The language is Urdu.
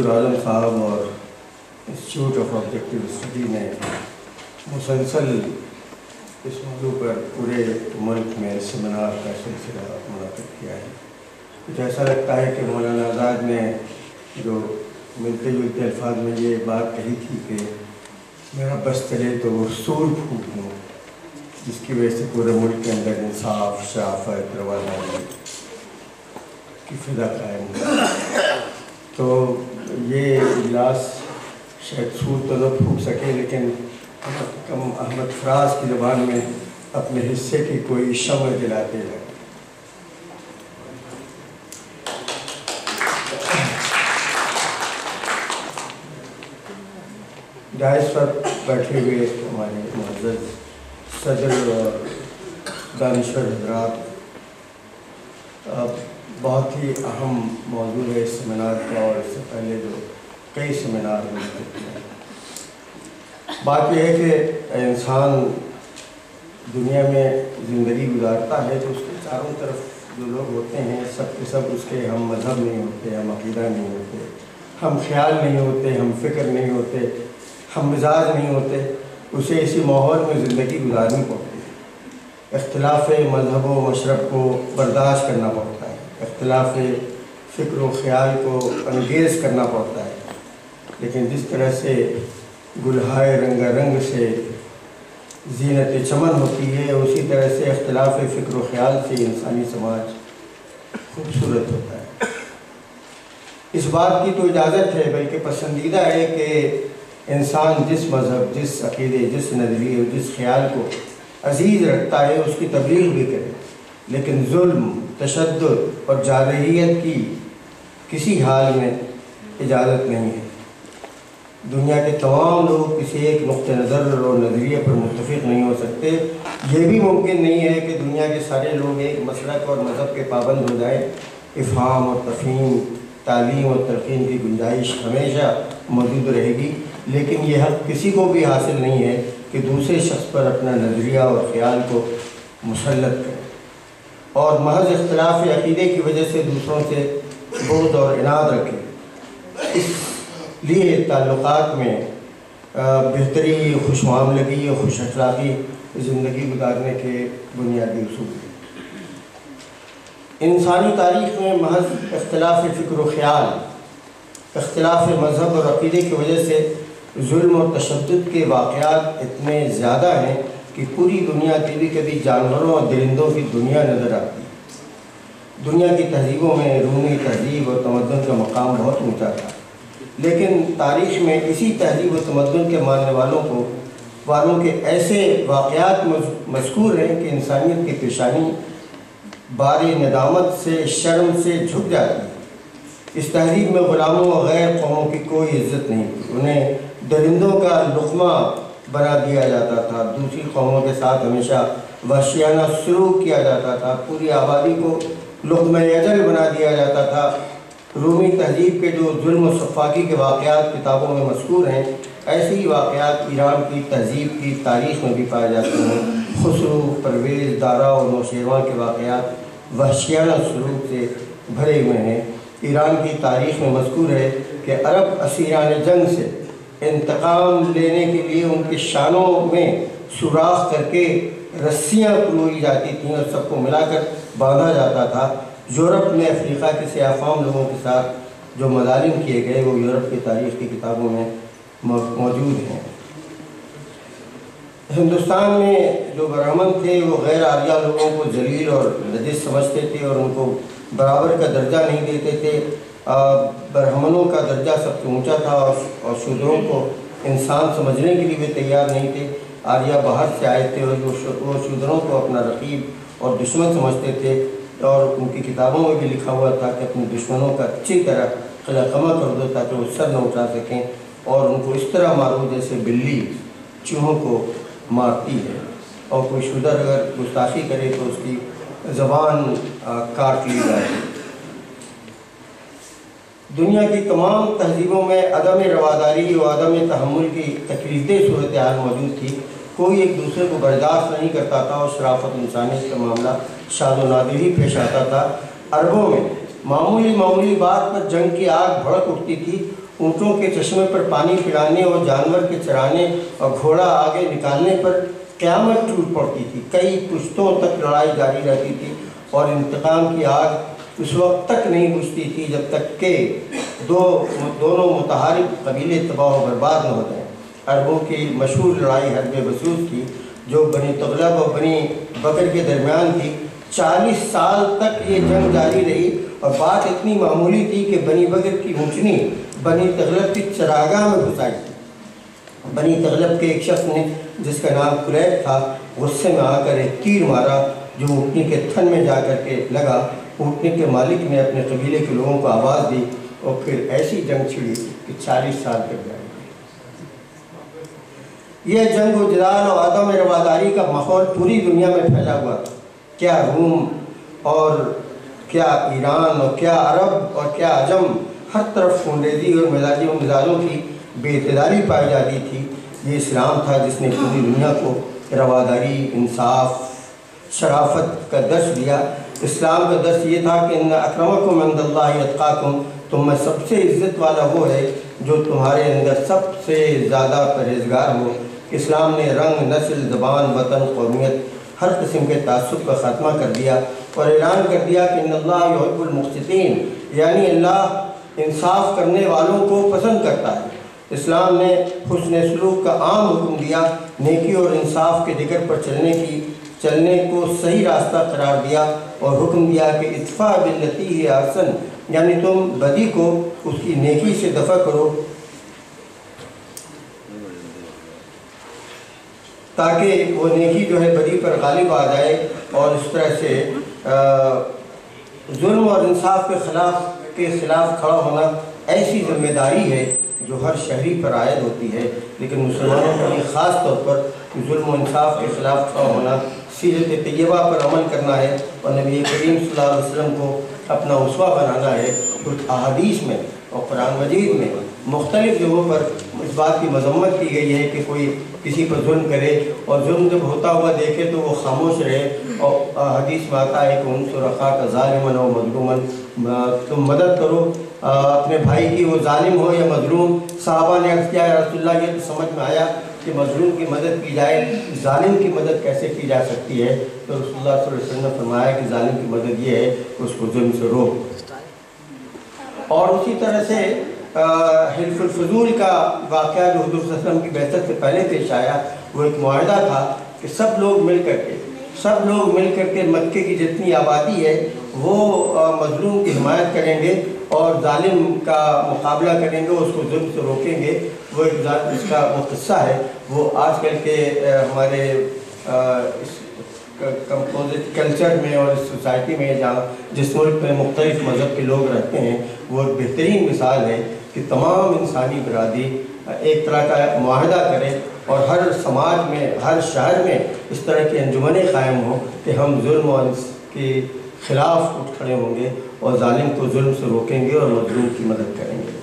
حضور اعظم صاحب اور انسٹیٹیوٹ آف آبجیکٹیو اسٹڈی نے مسلسل اس موضوع پر پورے ملک میں سیمینار کا سلسلہ منعقد کیا ہے. مجھے ایسا لگتا ہے کہ مولانا آزاد نے جو ملتے جلتے الفاظ میں یہ بات کہی تھی کہ میرا بس چلے تو وہ سور پھوٹ دوں، جس کی وجہ سے پورے ملک کے اندر انصاف، شرافت، رواداری کی فضا قائم ہوا. تو یہ اجلاس شاید سور تو نہ پھوٹ سکے، لیکن کم احمد فراز کی زبان میں اپنے حصے کی کوئی شمع جلاتے ہیں. ڈائس پر بیٹھے ہوئے ہمارے معزز صدر اور دانشور حضرات، بہت ہی اہم موضوع ہے اس سیمینار کا، اور اس سے پہلے جو کئی سیمینار منعقد کیے ہیں. بات یہ ہے کہ انسان دنیا میں زندگی گزارتا ہے تو اس کے چاروں طرف جو لوگ ہوتے ہیں سب کے سب اس کے ہم مذہب نہیں ہوتے، ہم عقیدہ نہیں ہوتے، ہم خیال نہیں ہوتے، ہم فکر نہیں ہوتے، ہم مزاج نہیں ہوتے. اسے اسی ماحول میں زندگی گزارنی پڑتی ہے. اختلاف مذہب و مشرب کو برداشت کرنا پڑتا ہے، اختلاف فکر و خیال کو انگیز کرنا پڑتا ہے. لیکن جس طرح سے گلہائے رنگا رنگ سے زینت چمن ہوتی ہے، اسی طرح سے اختلاف فکر و خیال سے انسانی سماج خوبصورت ہوتا ہے. اس بات کی تو اجازت ہے، بلکہ پسندیدہ ہے کہ انسان جس مذہب، جس عقیدے، جس نظریے، جس خیال کو عزیز رکھتا ہے اس کی تبلیغ بھی کرے، لیکن ظلم، تشدد اور جارحیت کی کسی حال میں اجازت نہیں ہے. دنیا کے تمام لوگ کسی ایک نقطہ نظر اور نظریے پر متفق نہیں ہو سکتے. یہ بھی ممکن نہیں ہے کہ دنیا کے سارے لوگ ایک مسلک اور مذہب کے پابند ہو جائیں. افہام اور تفہیم، تعلیم اور تلقین کی گنجائش ہمیشہ موجود رہے گی، لیکن یہ حق کسی کو بھی حاصل نہیں ہے کہ دوسرے شخص پر اپنا نظریہ اور خیال کو مسلط کرے اور محض اختلاف عقیدے کی وجہ سے دوسروں سے بغض اور عناد رکھے. اس لیے تعلقات میں بہتری، خوش معاملگی اور خوش اخلاقی زندگی گزارنے کے بنیادی اصول ہیں. انسانی تاریخ میں محض اختلاف فکر و خیال، اختلاف مذہب اور عقیدے کی وجہ سے ظلم اور تشدد کے واقعات اتنے زیادہ ہیں کہ پوری دنیا کبھی کبھی جانوروں اور درندوں کی دنیا نظر آتی ہے. دنیا کی تہذیبوں میں رومی تہذیب اور تمدن کا مقام بہت اونچا تھا، لیکن تاریخ میں اسی تہذیب و تمدن کے ماننے والوں کے ایسے واقعات مذکور ہیں کہ انسانیت کی پیشانی بار ندامت سے، شرم سے جھک جاتی ہے. اس تہذیب میں غلاموں و غیر قوموں کی کوئی عزت نہیں تھی. انہیں درندوں کا لقمہ بنا دیا جاتا تھا، دوسری قوموں کے ساتھ ہمیشہ وحشیانہ سلوک کیا جاتا تھا، پوری آبادی کو لقمہ اجل بنا دیا جاتا تھا. رومی تہذیب کے جو ظلم و سفاکی کے واقعات کتابوں میں مذکور ہیں، ایسے ہی واقعات ایران کی تہذیب کی تاریخ میں بھی پائے جاتے ہیں. خسرو، پرویز، دارا اور نوشیروان کے واقعات وحشیانہ سلوک سے بھرے ہوئے ہیں. ایران کی تاریخ میں مذکور ہے کہ عرب اسیران جنگ سے انتقام لینے کے لیے ان کے شانوں میں سوراخ کر کے رسیاں پروئی جاتی تھیں اور سب کو ملا کر باندھا جاتا تھا. یورپ میں افریقہ کے سیاہ فام لوگوں کے ساتھ جو مظالم کیے گئے وہ یورپ کی تاریخ کی کتابوں میں موجود ہیں. ہندوستان میں جو برہمن تھے وہ غیر آریہ لوگوں کو ذلیل اور نجس سمجھتے تھے اور ان کو برابر کا درجہ نہیں دیتے تھے. برہمنوں کا درجہ سب سے اونچا تھا اور شودروں کو انسان سمجھنے کے لیے بھی تیار نہیں تھے. آریہ باہر سے آئے تھے اور وہ شودروں کو اپنا رقیب اور دشمن سمجھتے تھے، اور ان کی کتابوں میں بھی لکھا ہوا تھا کہ اپنے دشمنوں کا اچھی طرح قلع قمع کر دو تاکہ وہ سر نہ اٹھا سکیں، اور ان کو اس طرح مارو جیسے بلی چوہوں کو مارتی ہے، اور کوئی شودر اگر گستاخی کرے تو اس کی زبان کاٹ لی جائے. دنیا کی تمام تہذیبوں میں عدم رواداری اور عدم تحمل کی تکلیفدہ صورتحال موجود تھی. کوئی ایک دوسرے کو برداشت نہیں کرتا تھا اور شرافت انسانیت کا معاملہ شاد و نادر ہی پیش آتا تھا. عربوں میں معمولی بات پر جنگ کی آگ بھڑک اٹھتی تھی. اونٹوں کے چشمے پر پانی پلانے اور جانور کے چرانے اور گھوڑا آگے نکالنے پر قیامت ٹوٹ پڑتی تھی۔ کئی پشتوں تک لڑائی جاری رہتی تھی اور انتقام کی آگ اس وقت تک نہیں بجھتی تھی جب تک کہ دونوں متحارب قبیلے تباہ و برباد نہ ہو جائیں۔ عربوں کی مشہور لڑائی حرب بسوس تھی جو بنی تغلب اور بنی بکر کے درمیان تھی۔ 40 سال تک یہ جنگ جاری رہی اور بات اتنی معمولی تھی کہ بنی بکر کی اونٹنی بنی تغلب کی چراگاہ میں گھسائی تھی۔ بنی تغلب کے ایک شخص نے جس کا نام کلیب تھا غصے میں آ کر ایک تیر مارا جو اونٹنی کے تھن میں جا کر کے لگا۔ اونٹنی کے مالک نے اپنے قبیلے کے لوگوں کو آواز دی اور پھر ایسی جنگ چھڑی کہ 40 سال تک جاری رہی۔ یہ جنگ و جدال اور عدم رواداری کا ماحول پوری دنیا میں پھیلا ہوا تھا۔ کیا روم اور کیا ایران اور کیا عرب اور کیا عجم، ہر طرف خونریزی اور مزاجوں کی بے اعتدالی پائی جاتی تھی۔ یہ اسلام تھا جس نے پوری دنیا کو رواداری، انصاف، شرافت کا درس دیا۔ اسلام کا درس یہ تھا کہ ان اکرمکم عند اللہ اتقاکم، تم میں سب سے عزت والا وہ ہے جو تمہارے اندر سب سے زیادہ پرہیزگار ہو۔ اسلام نے رنگ، نسل، زبان، وطن، قومیت، ہر قسم کے تعصب کا خاتمہ کر دیا اور اعلان کر دیا کہ ان اللہ یحب المقسطین، یعنی اللہ انصاف کرنے والوں کو پسند کرتا ہے۔ اسلام نے حسن سلوک کا عام حکم دیا، نیکی اور انصاف کے ذکر پر چلنے کو صحیح راستہ قرار دیا اور حکم دیا کہ ادفع باللتی ہی احسن، یعنی تم بدی کو اس کی نیکی سے دفع کرو تاکہ وہ نیکی جو ہے بدی پر غالب آ جائے۔ اور اس طرح سے ظلم اور انصاف کے خلاف کھڑا ہونا ایسی ذمہ داری ہے جو ہر شہری پر عائد ہوتی ہے، لیکن مسلمانوں پر یہ خاص طور پر ظلم و انصاف کے خلاف کھڑا ہونا، سیرت طیبہ پر عمل کرنا ہے اور نبی کریم صلی اللہ علیہ وسلم کو اپنا اسوہ بنانا ہے۔ کچھ احادیث میں اور قرآن مجید میں مختلف جگہوں پر اس بات کی مذمت کی گئی ہے کہ کوئی کسی پر ظلم کرے اور ظلم جب ہوتا ہوا دیکھے تو وہ خاموش رہے، اور حدیث میں آتا ہے کہ انصر اخاک ظالما و مظلوما، تم مدد کرو اپنے بھائی کی، وہ ظالم ہو یا مظلوم۔ صحابہ نے عرض کیا یا رسول اللہ، یہ تو سمجھ میں آیا کہ مظلوم کی مدد کی جائے، ظالم کی مدد کیسے کی جا سکتی ہے؟ تو رسول اللہ صلی اللہ علیہ وسلم نے فرمایا کہ ظالم کی مدد یہ ہے کہ اس کو ظلم سے روک۔ اور اسی طرح سے حلف الفضول کا واقعہ جو حضور صلی اللہ علیہ وسلم کی بعثت سے پہلے پیش آیا، وہ ایک معاہدہ تھا کہ سب لوگ مل کر کے مکے کی جتنی آبادی ہے وہ مظلوم کی حمایت کریں گے اور ظالم کا مقابلہ کریں گے، اس کو ظلم سے روکیں گے۔ وہ ایک اس کا وہ قصہ ہے، وہ آج کل کے ہمارے کمپوزٹ کلچر میں اور اس سوسائٹی میں جہاں جس ملک میں مختلف مذہب کے لوگ رہتے ہیں، وہ ایک بہترین مثال ہے کہ تمام انسانی برادری ایک طرح کا معاہدہ کرے اور ہر سماج میں، ہر شہر میں اس طرح کی انجمنیں قائم ہوں کہ ہم ظلم اور اس کے خلاف اٹھ کھڑے ہوں گے اور ظالم کو ظلم سے روکیں گے اور مظلوم کی مدد کریں گے۔